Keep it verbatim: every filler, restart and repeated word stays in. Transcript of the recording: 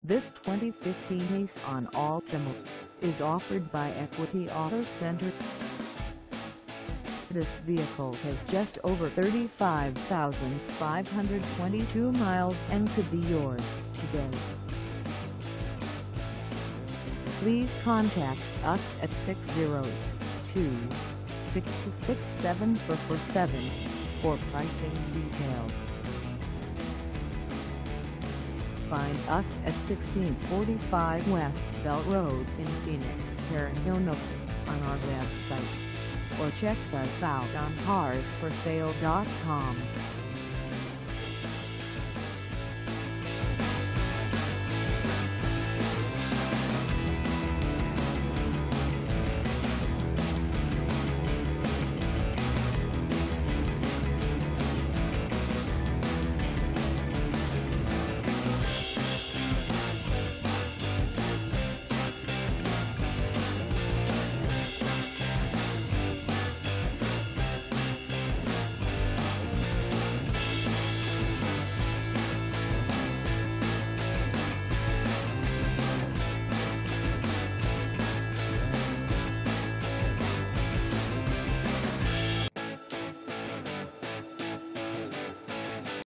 This twenty fifteen Nissan Altima is offered by Equity Auto Center. This vehicle has just over thirty-five thousand five hundred twenty-two miles and could be yours today. Please contact us at six zero two, six two six, seven four four seven for pricing details. Find us at sixteen forty-five West Bell Road in Phoenix, Arizona on our website, or check us out on cars for sale dot com.